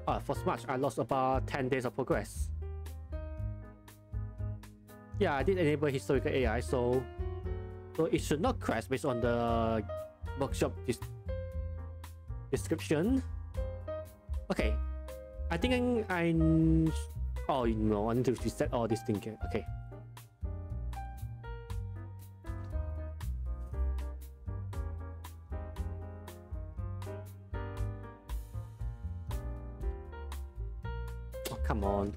for Smash, I lost about 10 days of progress. Yeah, I did enable historical AI, so it should not crash based on the workshop description. Okay, I think oh no, I need to reset all this thing again. Okay. Oh, come on.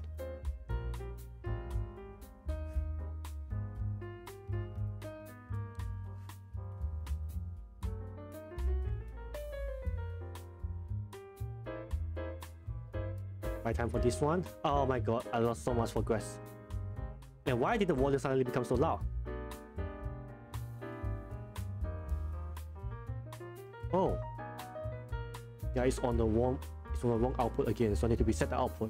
My time for this one. Oh my god, I lost so much progress. And why did the volume suddenly become so loud? Oh. Yeah, it's on the wrong output again, so I need to reset the output.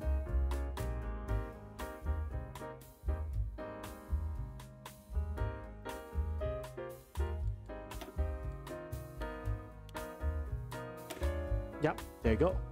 Yep, there you go.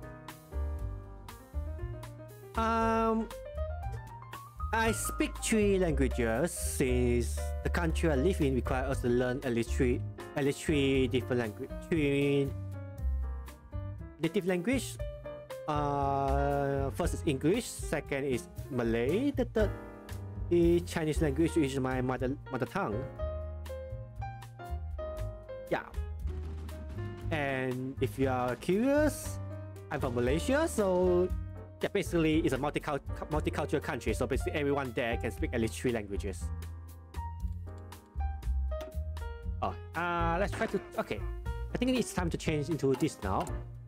I speak 3 languages since the country I live in requires us to learn at least three different language, 3 native language. First is English, second is Malay, the third is Chinese language, which is my mother tongue. Yeah. And if you are curious, I'm from Malaysia, so yeah, basically it's a multicultural country, so basically everyone there can speak at least 3 languages. Oh, let's try to, okay. I think it's time to change into this now.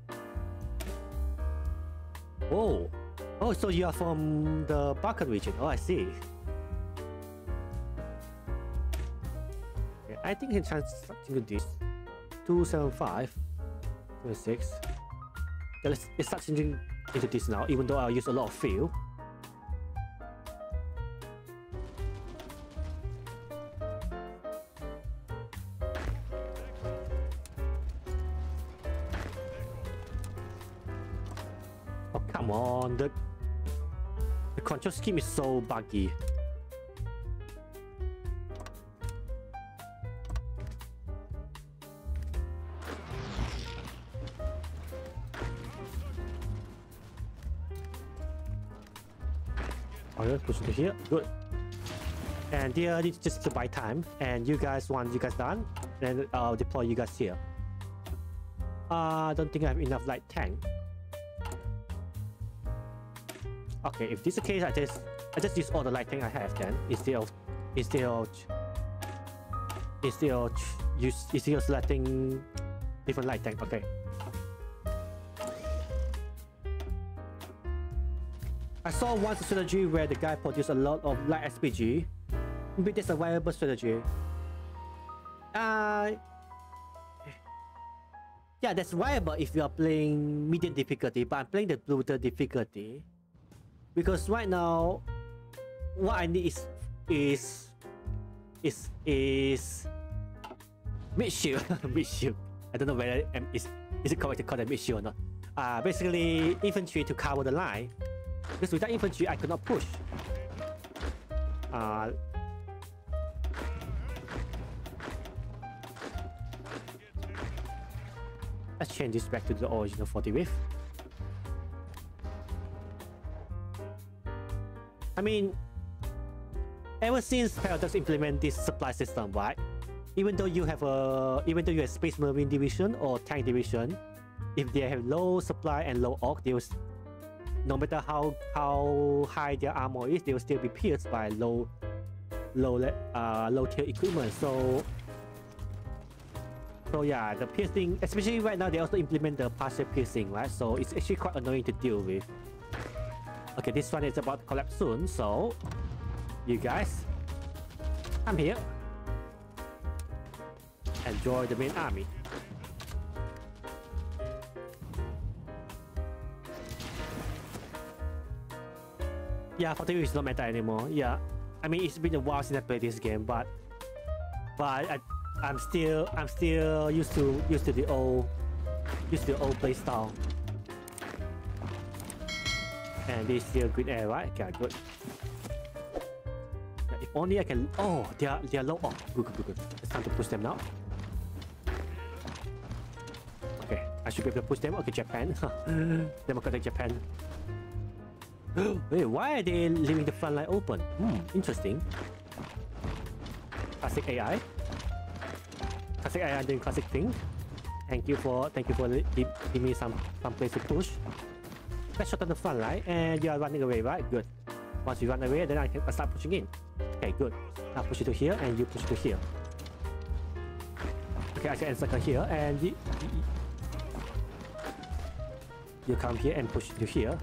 Oh, so you are from the Balkan region. Oh, I see. Okay, I think I can try something with this. 275, 26. Yeah, let's start changing into this now, even though I'll use a lot of fuel. Oh, come on, the control scheme is so buggy. Push to here, good. And there, it's just to buy time. And you guys, once you guys done, then I'll deploy you guys here. I don't think I have enough light tank. Okay, if this is the case, I just use all the light tank I have then instead of selecting different light tank. Okay. I saw one strategy where the guy produced a lot of light SPG. Maybe that's a viable strategy. Yeah, that's viable if you are playing medium difficulty, but I'm playing the brutal difficulty. Because right now, what I need is mid shield. Mid shield. I don't know whether is it correct to call it mid shield or not. Basically infantry to cover the line. Because without infantry, I could not push. Let's change this back to the original 40 width. I mean, ever since Paradox implement this supply system, right? Even though you have Space Marine division or tank division, if they have low supply and low orc, they will, no matter how high their armor is, they will still be pierced by low tier equipment. So yeah, the piercing, especially right now, they also implement the partial piercing, right? So it's actually quite annoying to deal with. Okay, this one is about to collapse soon, so you guys, I'm here. Enjoy the main army. Yeah, 40 is not meta anymore. Yeah, I mean it's been a while since I played this game, but I'm still used to the old play style. And this is still green air, right? Okay, good. Yeah, if only I can. Oh, they are low. Oh, good. It's time to push them now. Okay, I should be able to push them. Okay, Japan. Democratic Japan. Wait, why are they leaving the front line open? Interesting. Classic AI. Classic AI doing classic thing. Thank you for giving me some place to push. Let's shut down the front line, and you are running away, right? Good. Once you run away, then I can start pushing in. Okay, good. Now push it to here, and you push it to here. Okay, I can encircle here, and you come here and push it to here.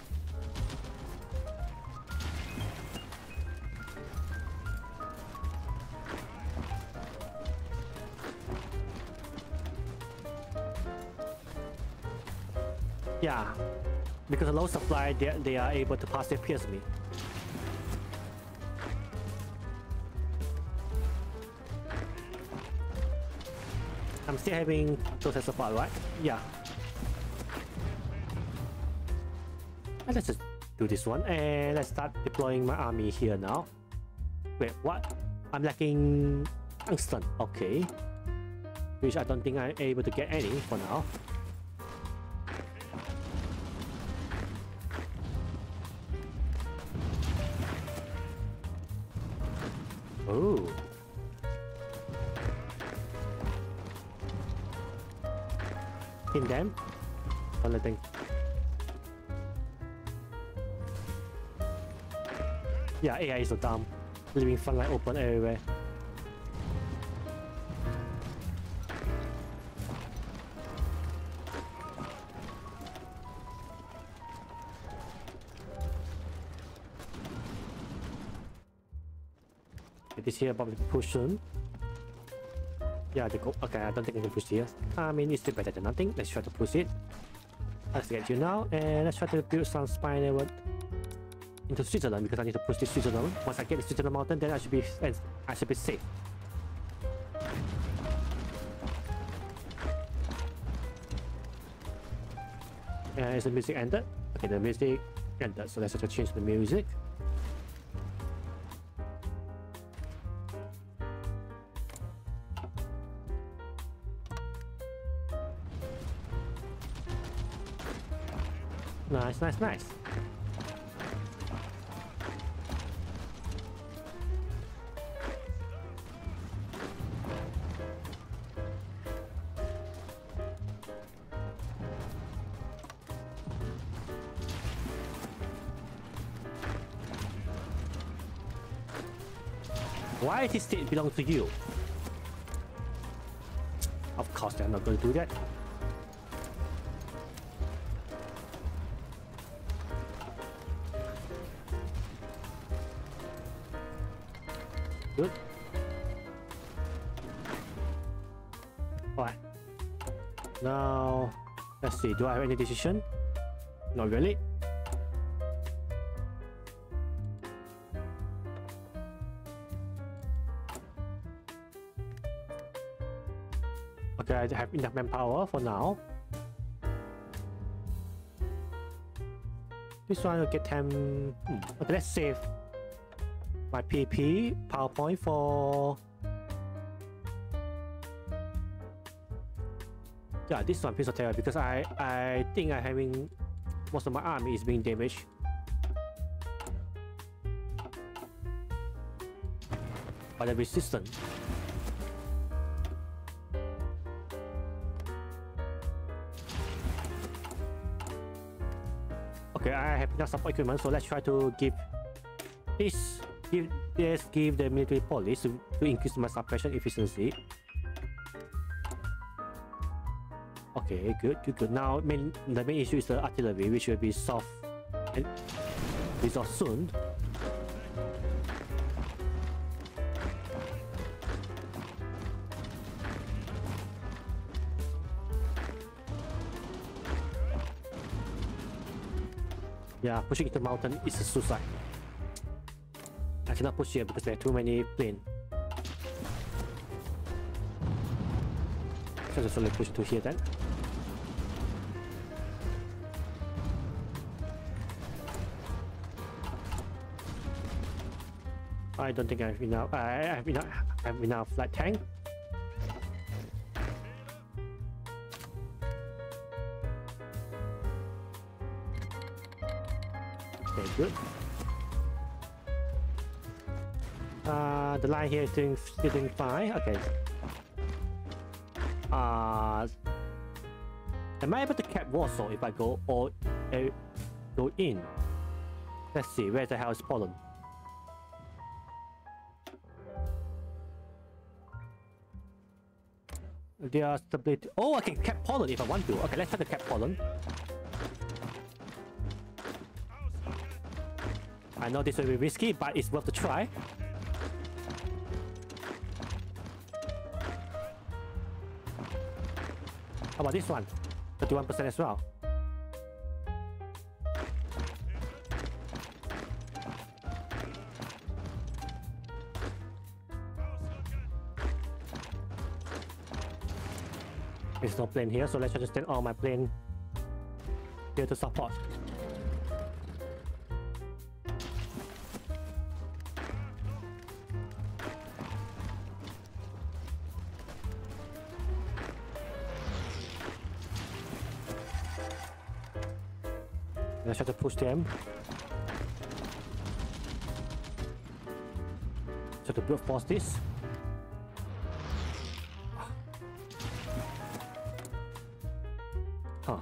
Yeah, because of low supply, they are able to pass their pierce me. I'm still having total supply, right? Yeah. And let's just do this one, and let's start deploying my army here now. Wait, what? I'm lacking tungsten. Okay. Which I don't think I'm able to get any for now. Oh. Pin them. Don't let them. Yeah, AI is so dumb. Leaving front line open everywhere. This here probably push soon. Yeah, they go. Okay, I don't think I can push here. I mean, it's still better than nothing. Let's try to push it. Let's get you now, and let's try to build some spine into Switzerland, because I need to push this Switzerland. Once I get the Switzerland mountain, then I should be safe. Is the music ended? Okay, the music ended. So let's just change the music. Nice. Why this state belongs to you? Of course, they're not going to do that. Good. Alright. Now, let's see. Do I have any decision? Not really. Okay, I have enough manpower for now. This one will get 10. Okay, let's save my PP PowerPoint for. Yeah, this one piece of terror, because I think I'm having most of my army is being damaged. By the resistance. Okay, I have enough support equipment, so let's try to give the military police to increase my suppression efficiency. Okay, good. Now, the main issue is the artillery, which will be solved and resolved soon. Yeah, pushing into the mountain is a suicide. I cannot push here because there are too many planes. So just only push to here then. I don't think I have enough. I have enough light tank. Okay, good. The line here is still doing fine. Okay. Am I able to cap Warsaw if I go go in? Let's see. Where the hell is Poland? They are stability. Oh, I can cap Poland if I want to. Okay, let's try to cap Poland. I know this will be risky, but it's worth a try. How about this one? 31% as well. There's no plane here, so let's just send all my plane here to support. Let's try to push them. So to brute force this. Huh.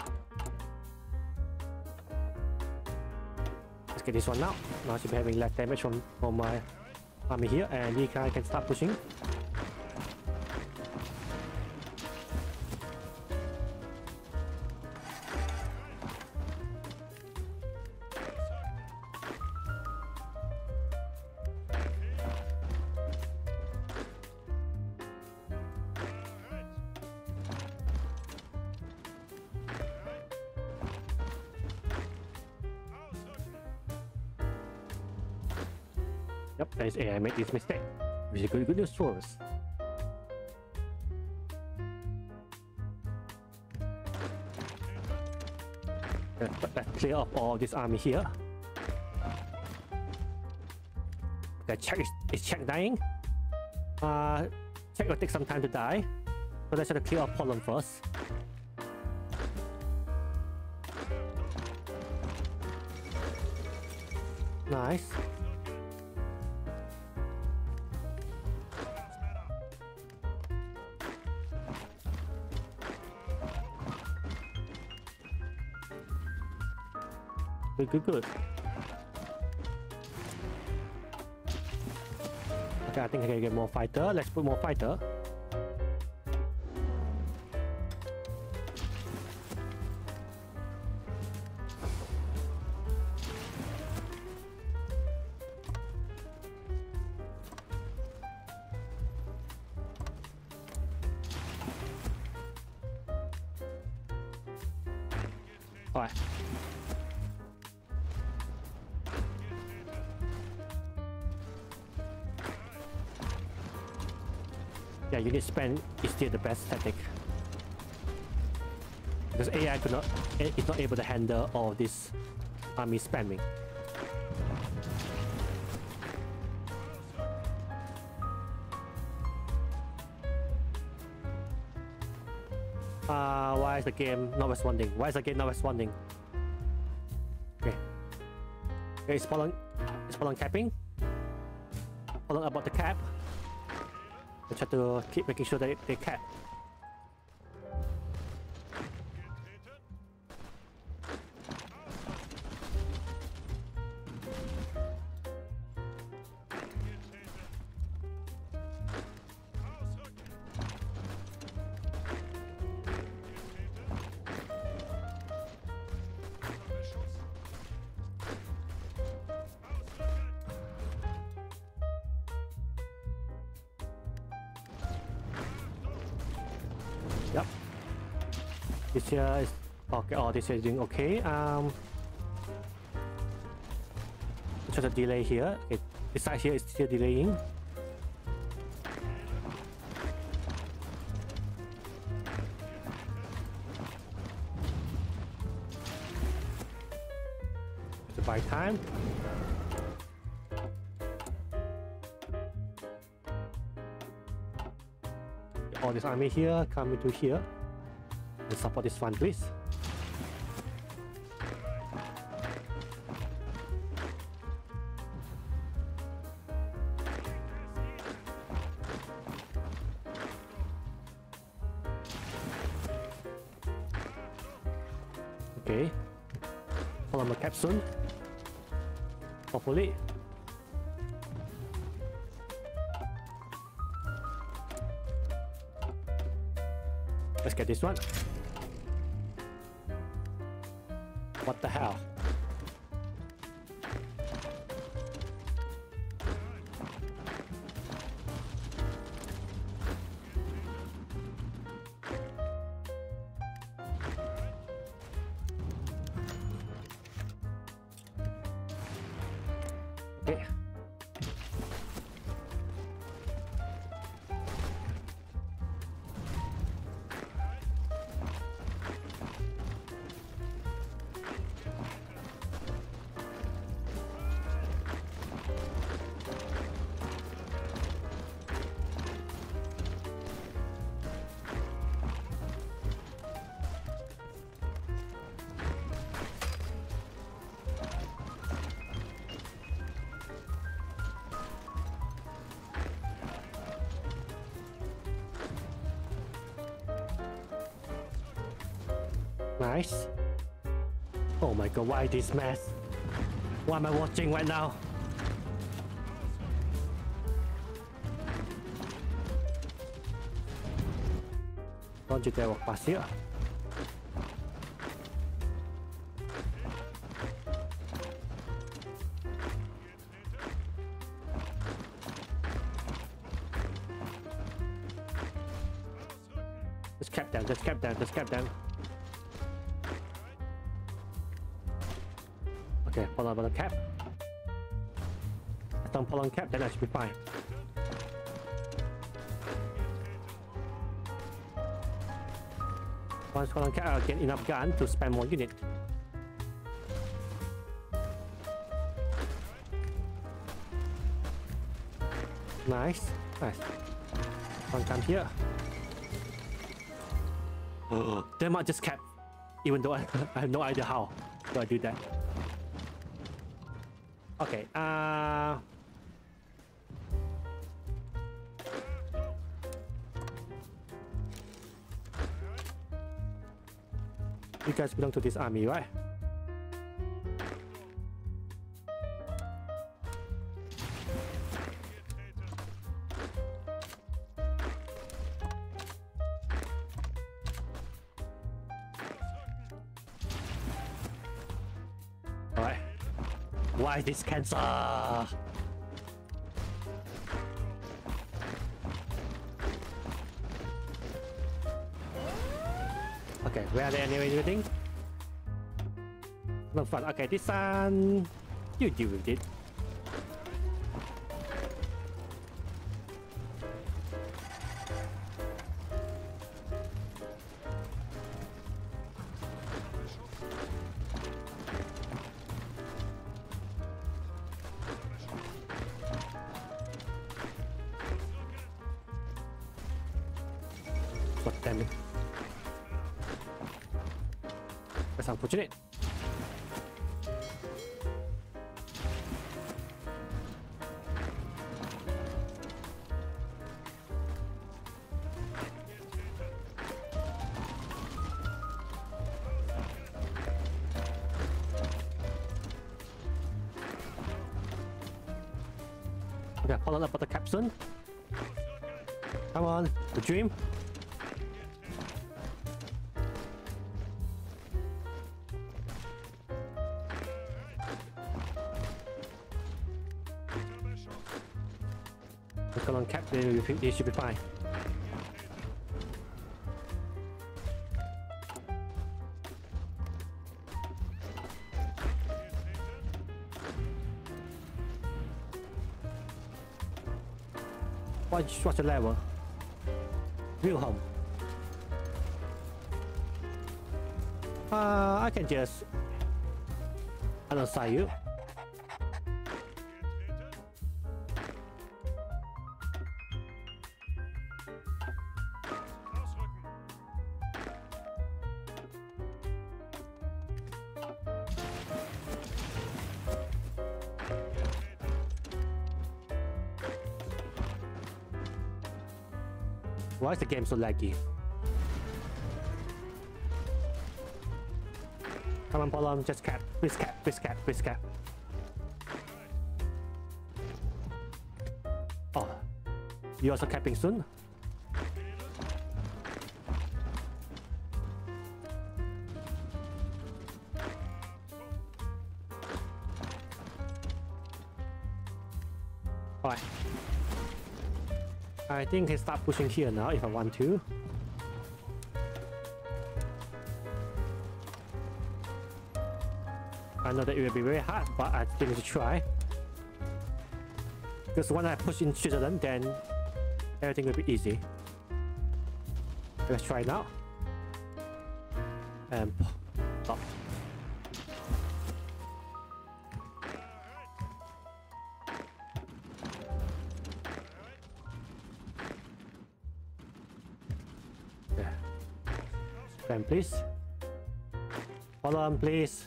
Let's get this one now. Now I should be having less damage from my army here, and we can start pushing. Yep, that is AI made this mistake, which is good news for us. Let's clear off all this army here. The Czech is Czech dying. Czech will take some time to die, so let's try to clear off Poland first. Nice. Good. Okay, I think I can get more fighter. Let's put more fighter. Alright. Yeah, unit spam is still the best tactic. Because AI is not able to handle all this army spamming. Why is the game not responding? Why is the game not responding? Okay. Okay, it's Poland capping. Poland about to cap. I try to keep making sure that they cap. Yep. This here is okay. Oh, this is doing okay. Just a delay here. Okay, this side here is still delaying. To buy time. all this army here, come into here. And support this one, please. Okay. Follow my capsule. Hopefully. Let's get this one. What the hell? Okay. Nice. Oh my god, why this mess? What am I watching right now? Don't you dare walk past here. Just cap them, just cap them, just cap them. Okay, pull on the cap. If I don't pull on cap, then I should be fine. Once pull on cap, I'll get enough gun to spam more unit. Nice, nice. One come here. Oh, they might just cap, even though I have no idea how do I do that. Okay, you guys belong to this army, right? Alright. Why this cancer? Okay, where are they anything? No fun. Okay, this one, you deal with it. God damn it. That's unfortunate. Okay, follow up with the capsule. Come on, the dream. Come on, captain, they should be fine. What's the level? Wilhelm. I can just alongside you. Why is the game so laggy? Come on, Polum, just cap. Please cap, please cap, please cap. Oh, you also capping soon? Alright. I think I start pushing here now if I want to. I know that it will be very hard, but I still need to try. Because when I push in Switzerland, then everything will be easy. Let's try now. And stop. Yeah. Then please. Hold on, please.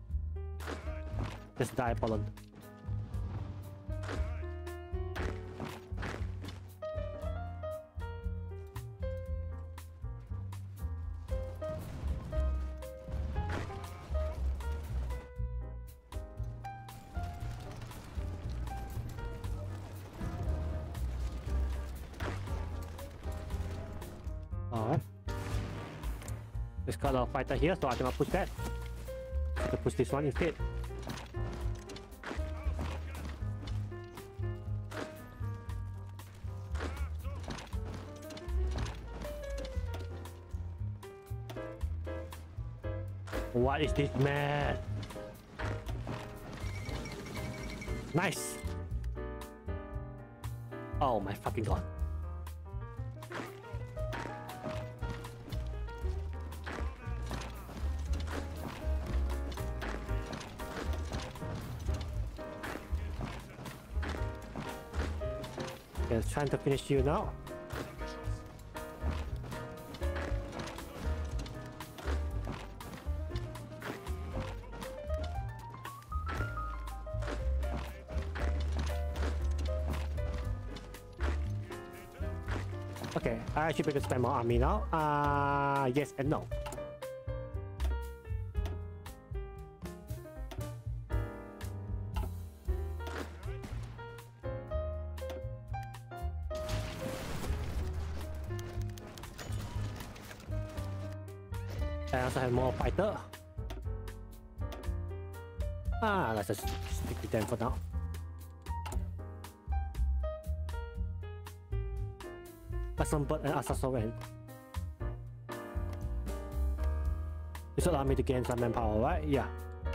Just die, Poland. Alright. There's got a fighter here, so I cannot push that. I have to push this one instead. What is this, man? Nice. Oh my fucking god. Okay, trying to finish you now. Okay, I actually better spend more army now. Yes and no. I also have more fighter. Let's just stick with them for now. Assemble and assassin. This allow me to gain some manpower, right? Yeah.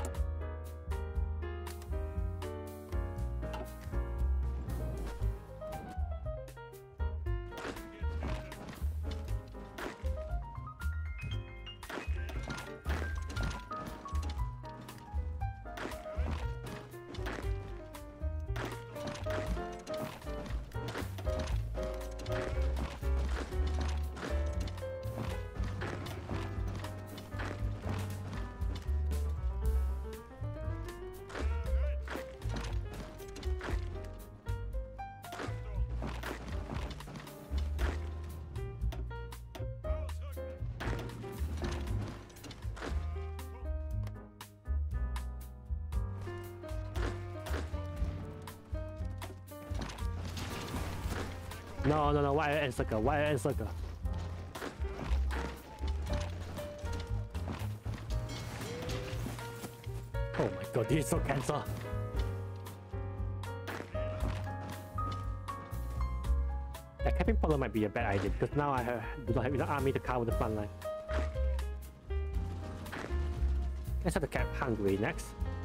No, wire and circle, wire and circle. Oh my god, this is so cancer. Yeah, capping Polo might be a bad idea because now I do not have enough army to cover the front line. Let's have to cap Hungary next.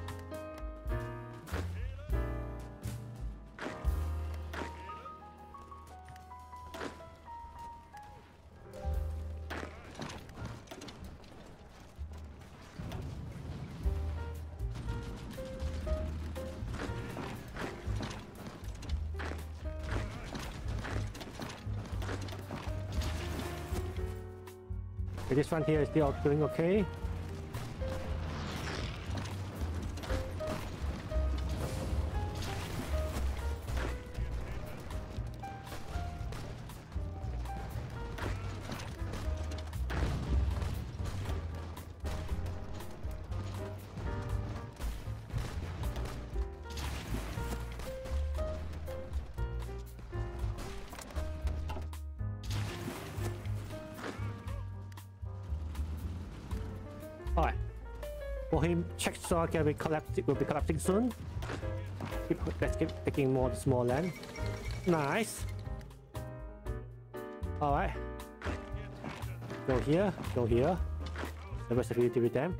Okay, this one here is still doing okay. Alright. For him, Czechoslovakia will be collapsing soon. Let's keep taking more of the small land. Nice. Alright. Go here, go here. The rest of you deal with them.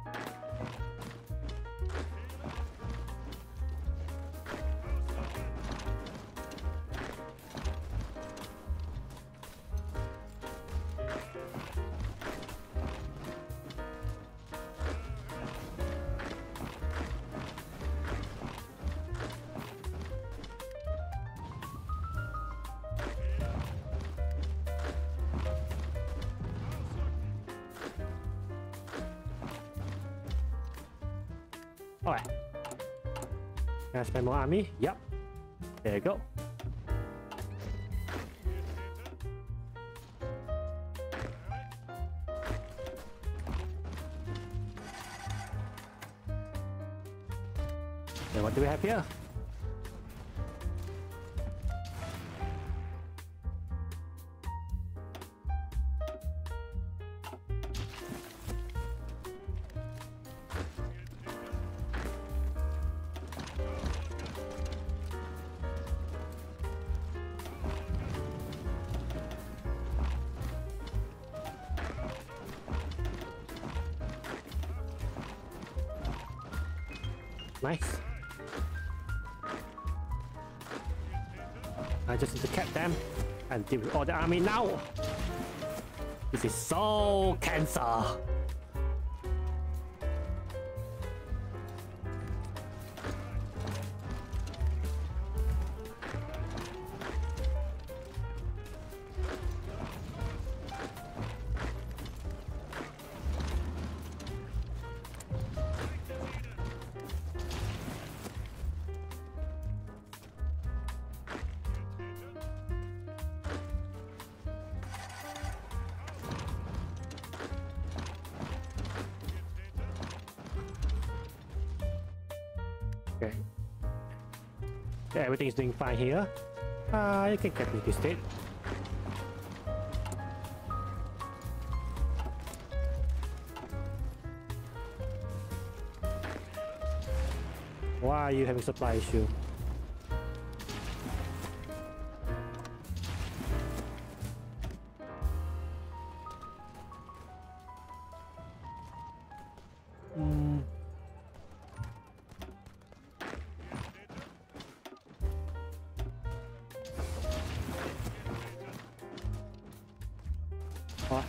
Alright. Can I spend more army? Yep. There you go. And what do we have here? Nice. I just need to cap them and deal with all the army now. This is so cancer. Okay. Yeah, everything is doing fine here. You can get me this state. Why are you having supply issue? What?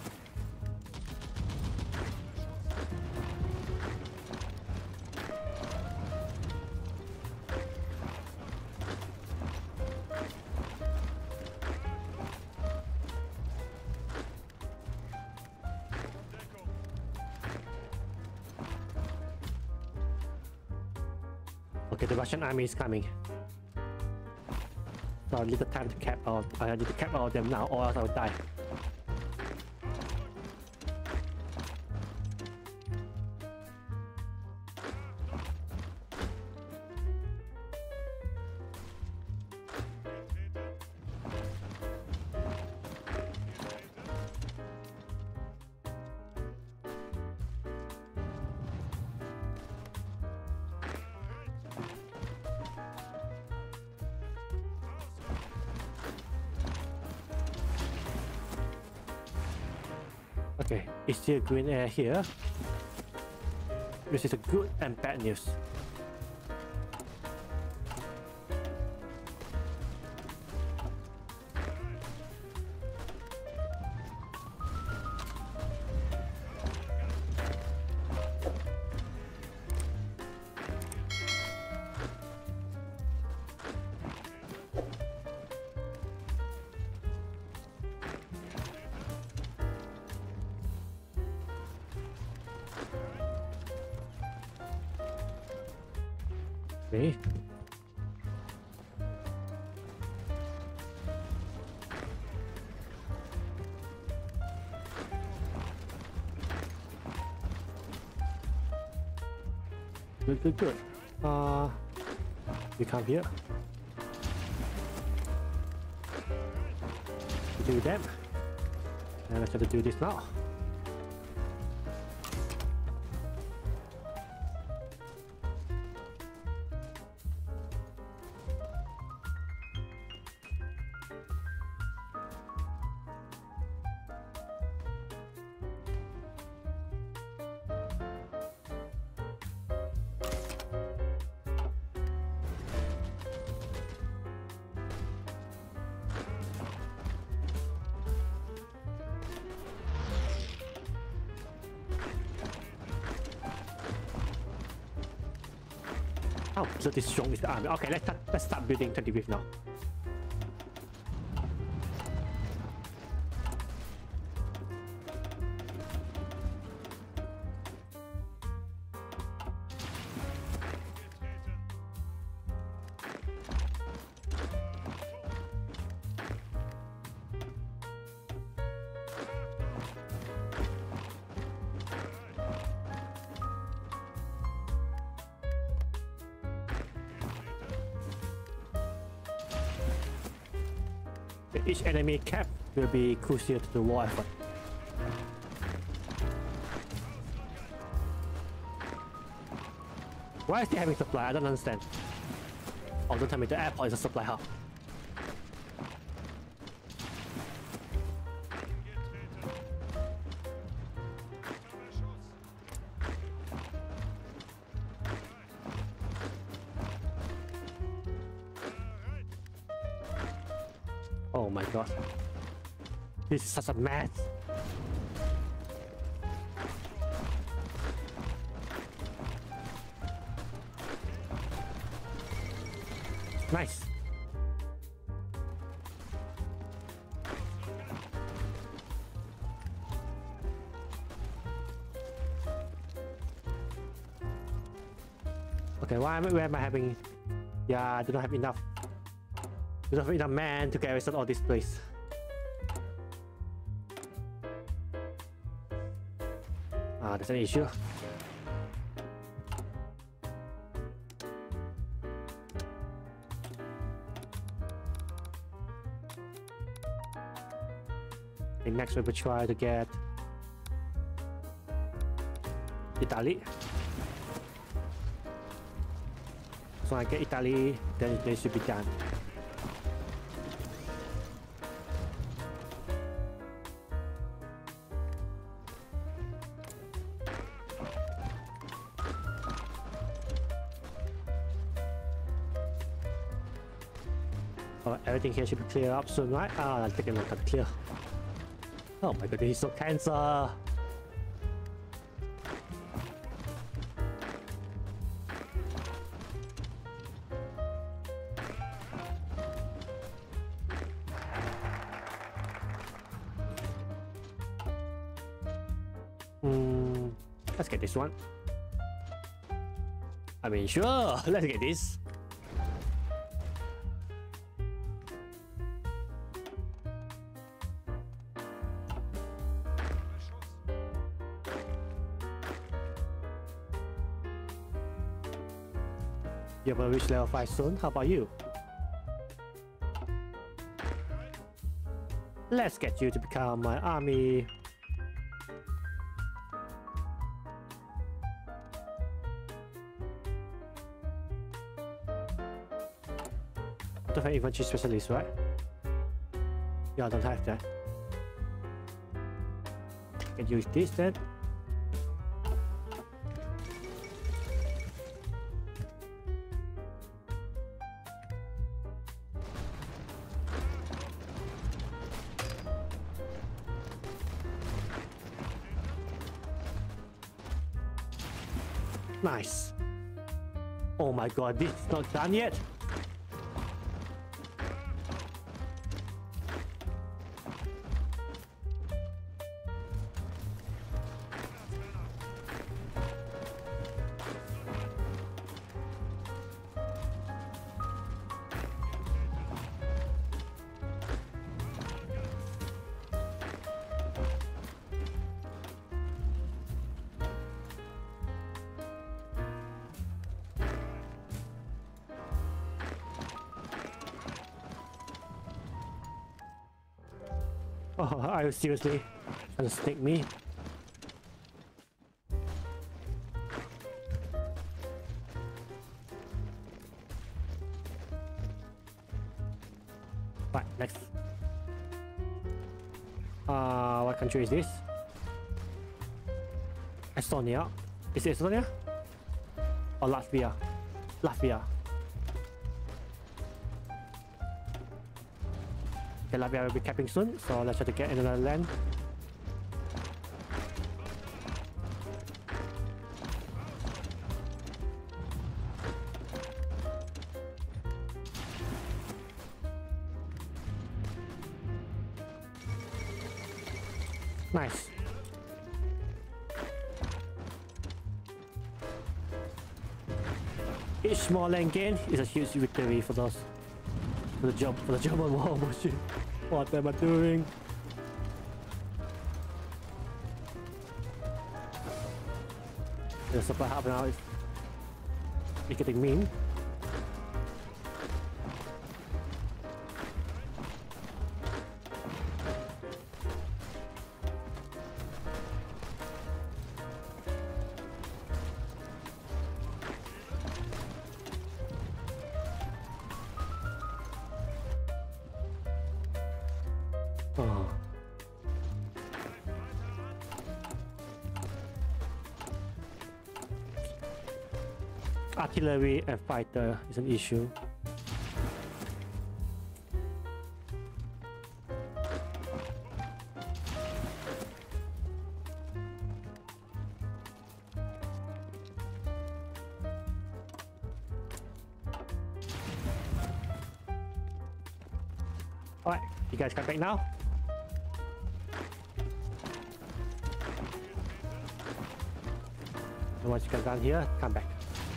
Okay, the Russian army is coming. So I need the time to cap all. I need to cap all of them now, or else I will die. Okay, it's still green air here. This is a good and bad news. Okay. Good. You come here. Do them. And I try to do this now. Oh, so this strong is the army. Okay, let's start building 25th now. Each enemy cap will be crucial to the war effort. Why is he having supply? I don't understand. Oh, don't tell me the airport is a supply hub. Oh my god. This is such a mess. Nice. Okay, where am I having? Yeah, I do not have enough. We don't have enough man to garrison all this place. Ah, that's an issue. Okay, next we will try to get Italy. So I get Italy, then they should be done. Everything here should be clear up soon, right? Ah, I'll take a look at clear. Oh my god, he's so cancer. Let's get this one. I mean, sure, let's get this. You will reach level 5 soon. How about you? Let's get you to become my army. Don't have infantry specialist, right? Yeah, I don't have that. Can use this then. Nice. Oh my god, this is not done yet. Oh, are you seriously trying to snake me? Right, next. What country is this? Estonia. Is it Estonia? Or Latvia? Latvia. Okay, Latvia will be capping soon, so let's try to get another land. Nice. Each small lane gain is a huge victory for those for the German war machine. What am I doing? The supply hub now is getting mean. Oh. Artillery and fighter is an issue. Alright, you guys come back now. And once you come down here, come back.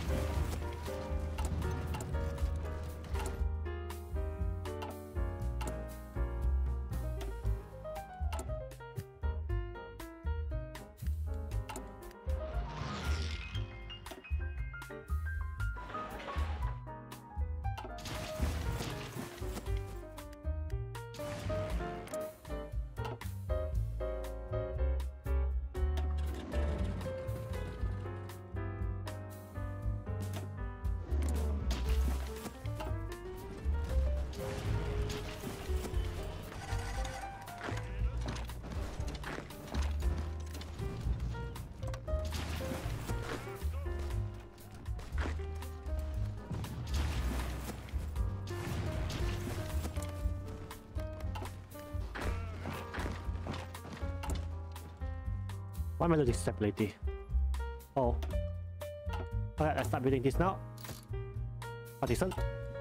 Why am I losing stability? Oh. Alright, let's start building this now. Partisan.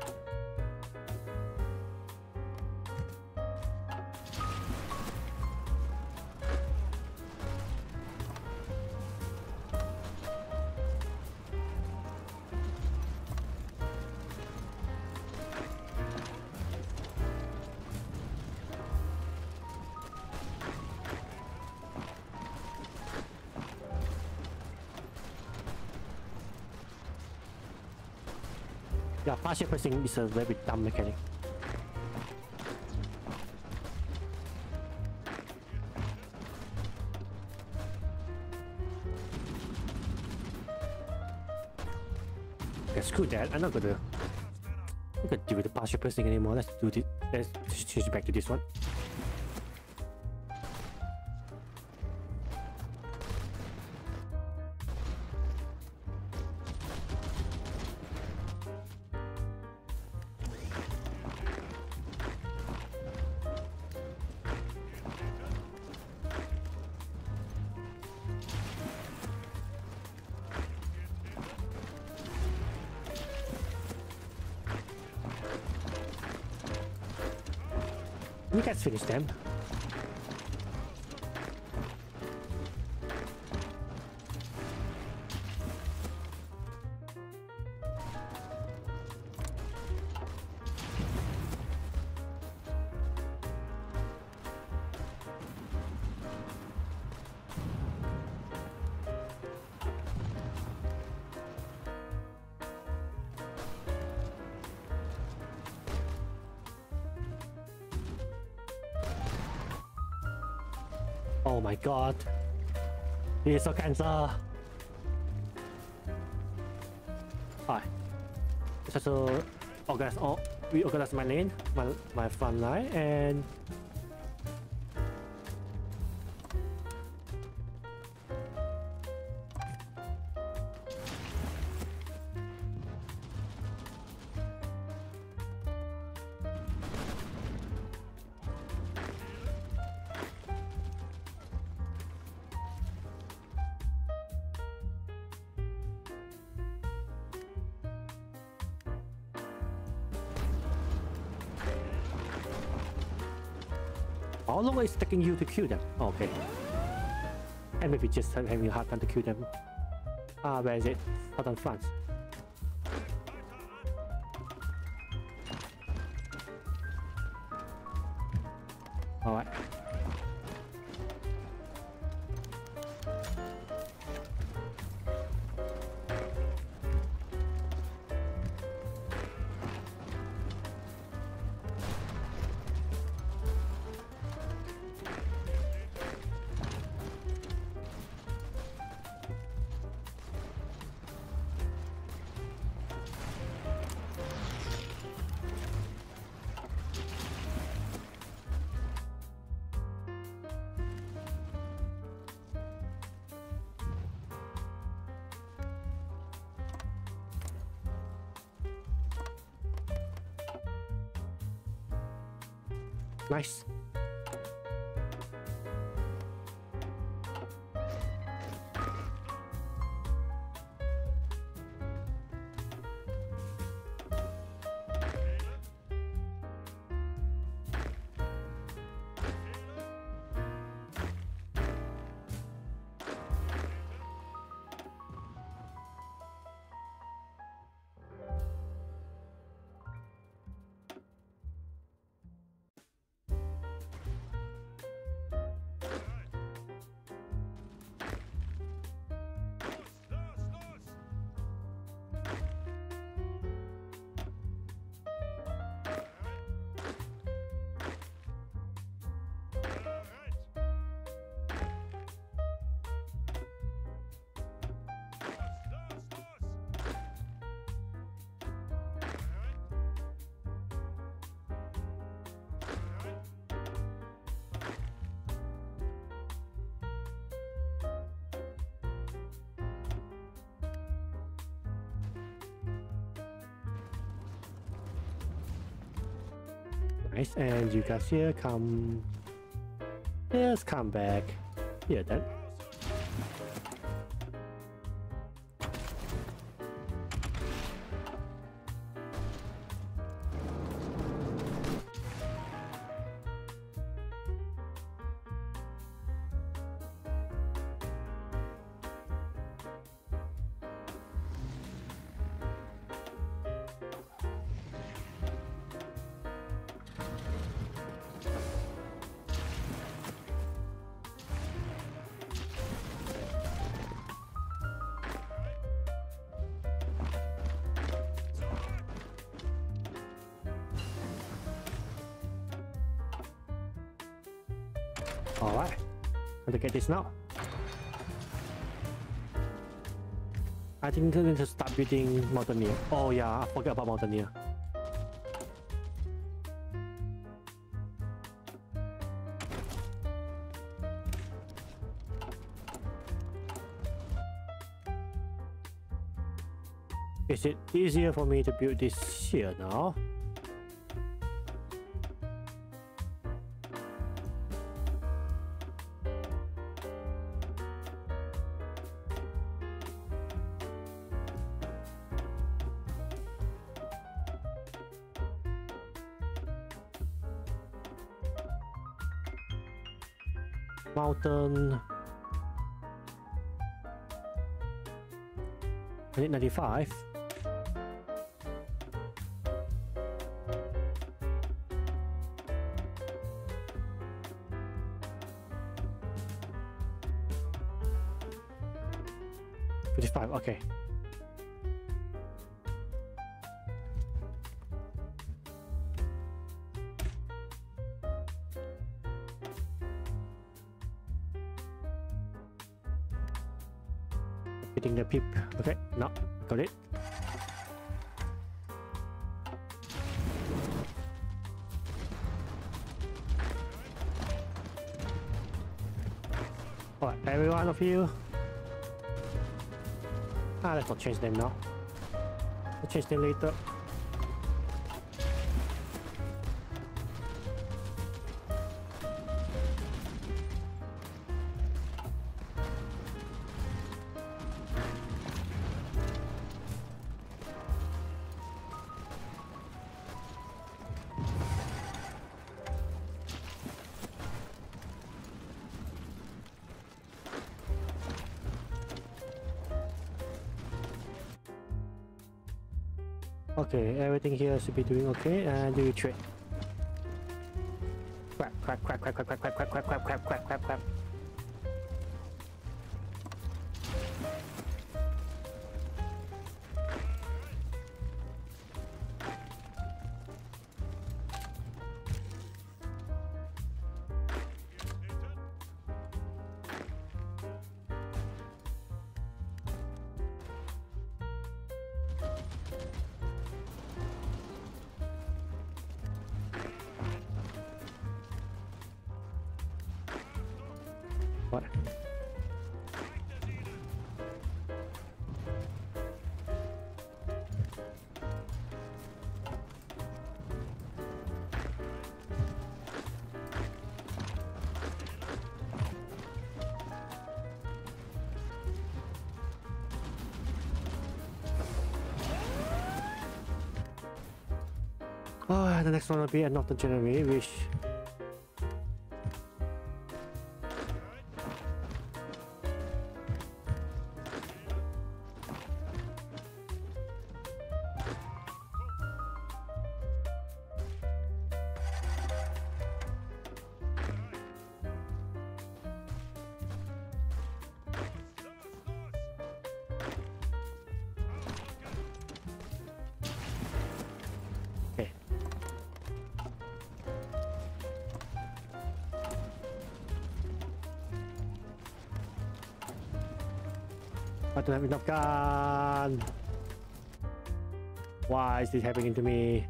Yeah, partial pressing is a very dumb mechanic. Okay, screw that. I'm not gonna deal with the partial pressing anymore. Let's do this. Let's change back to this one. You guys finish them. Oh my god. He is so cancer. Alright. Let's also reorganize my lane, my front line, and how long is it taking you to kill them? Okay. And maybe just having a hard time to kill them. Ah, where is it? Southern France. Alright. Nice. Nice, and you guys here come. Yes, come back. Here then. Alright, how to get this now? I think I need to start building Mountaineer. Oh yeah, I forgot about Mountaineer. Is it easier for me to build this here now? Mountain. I need 95. Okay. Hitting the pip. Okay, no, got it. Alright, every one of you. Let's not change them now. We'll change them later. Okay, everything here should be doing okay, and you trade. Crap, crap, crap, crap, crap, crap, crap, crap, crap, crap, crap, crap, crap, crap. What? Oh, the next one will be a Northern January, which okay. I don't have enough gun. Why is this happening to me?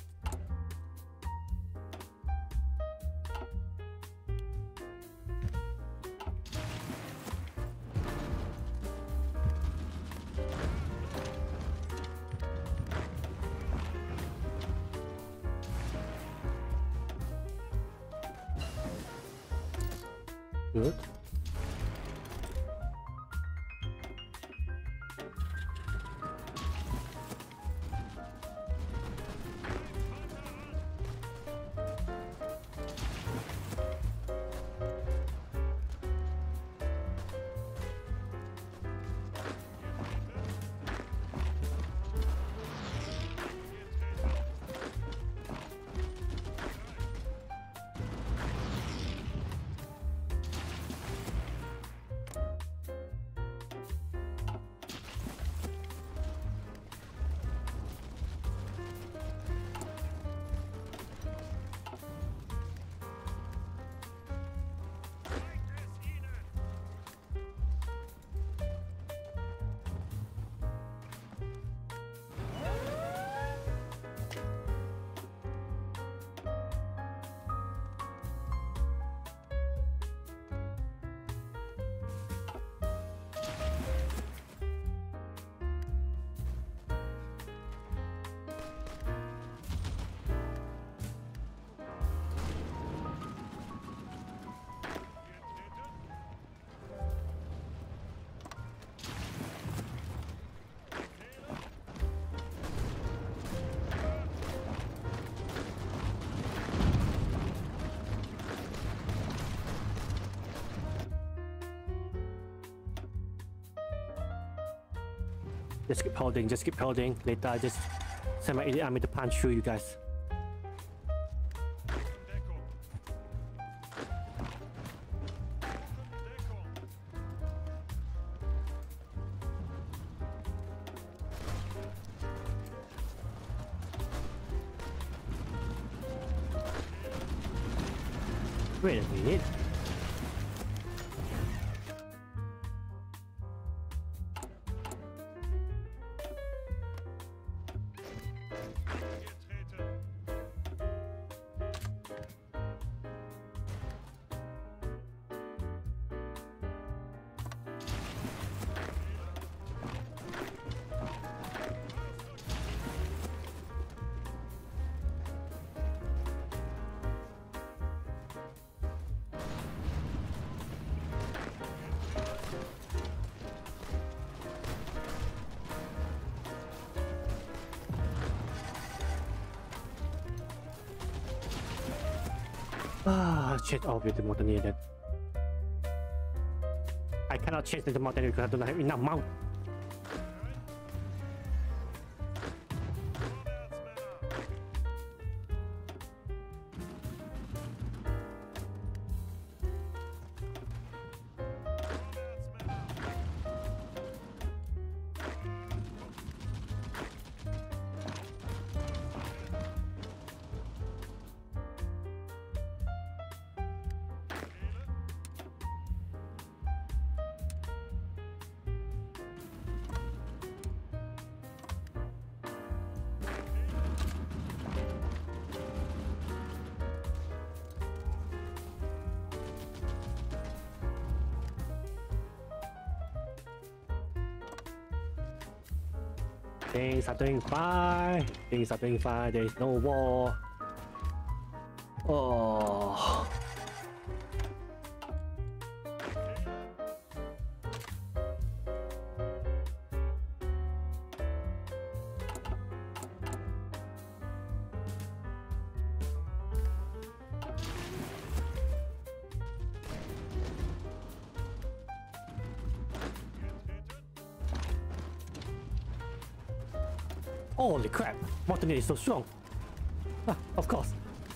Good. Just keep holding, just keep holding. Later I just send my elite army to punch through you guys. Wait a minute. Ah, shit, I'll be the more than needed. I cannot change the mountain because I don't have enough mount. Things are doing fine. Things are doing fine. There is no war. Oh. Holy crap! Montagnard is so strong. Ah, of course.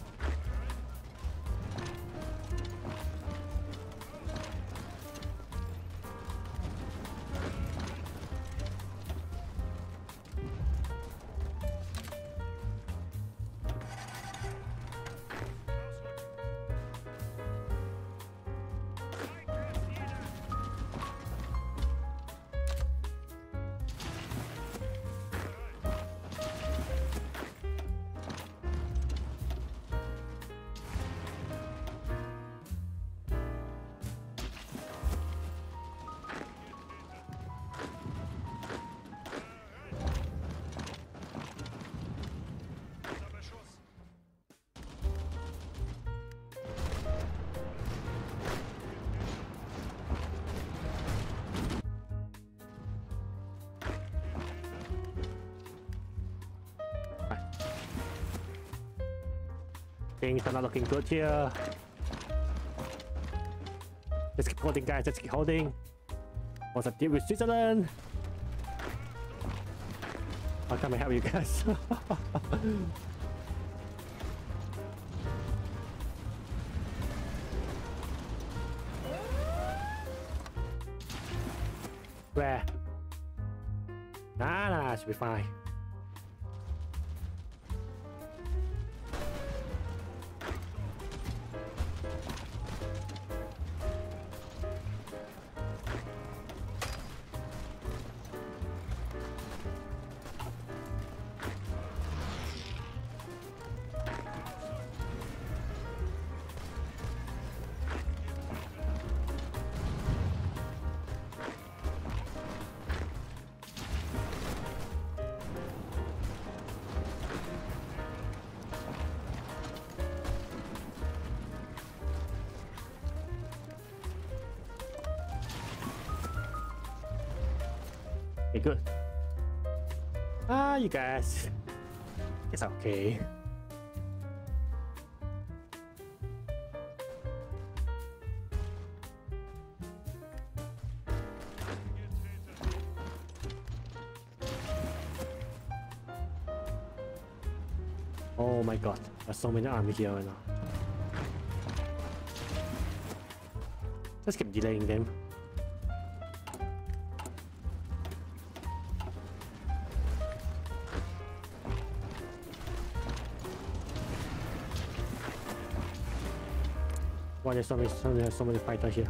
Things are not looking good here. Let's keep holding, guys. Let's keep holding. What's up deal with Switzerland? How can I help you guys? Where? Nah, should be fine. Okay, good. You guys. It's okay. Oh my god, there's so many army here right now. Just keep delaying them. Why there's so many fighters here?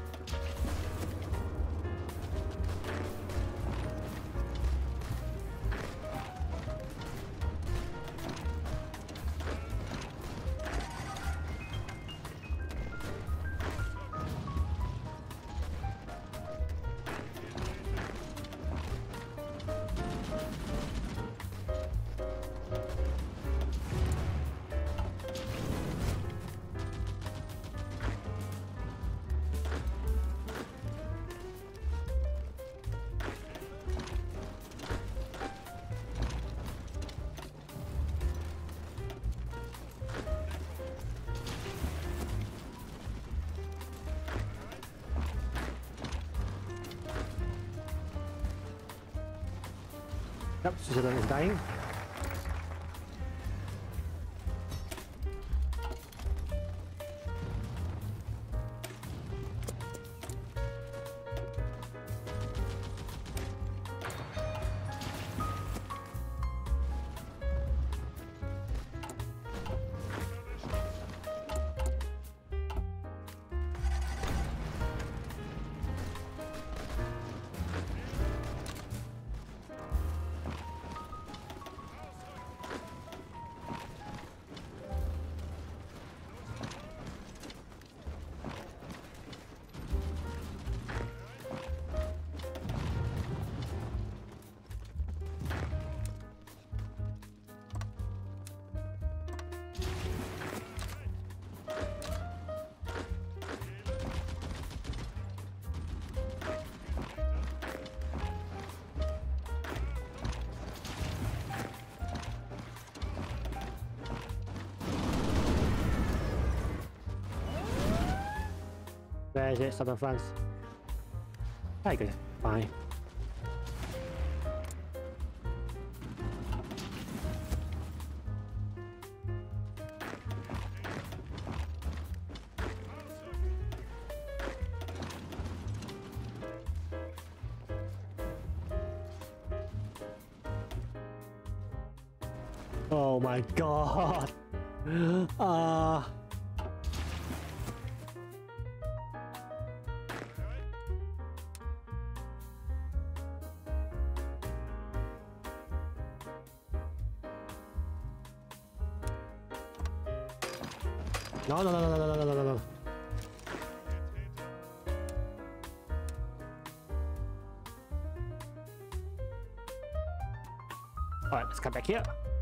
Yep, Switzerland is dying. Where is it? Southern France. Okay, fine. Oh my god. No, no, no, no, no, no, no, no, no. Alright, let's come back here.